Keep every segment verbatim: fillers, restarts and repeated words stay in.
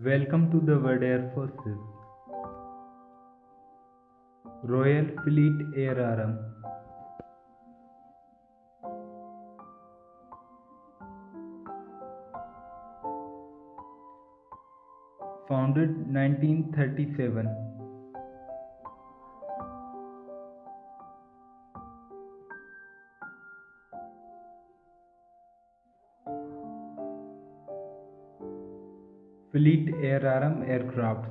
Welcome to the World Air Forces. Royal Fleet Air Arm. Founded nineteen thirty-seven. Fleet Air Arm Aircrafts.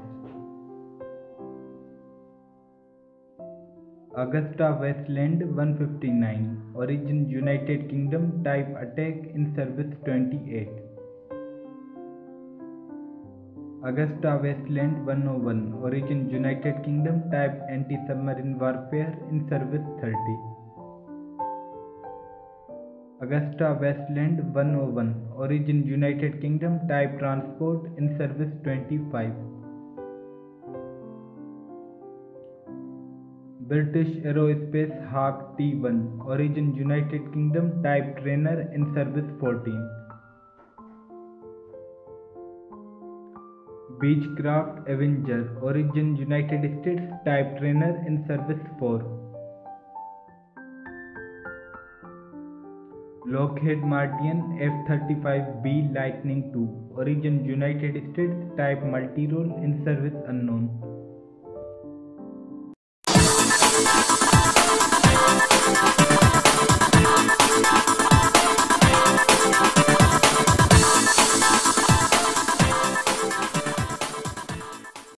AgustaWestland one fifty-nine, origin United Kingdom, type attack, in service twenty-eight. AgustaWestland one oh one, origin United Kingdom, type anti-submarine warfare, in service thirty. AgustaWestland one oh one, origin United Kingdom, type transport, in service twenty-five. British Aerospace Hawk T one, origin United Kingdom, type trainer, in service fourteen. Beechcraft Avenger, origin United States, type trainer, in service four. Lockheed Martin F thirty-five B Lightning two, origin United States, type multi-role, in service unknown.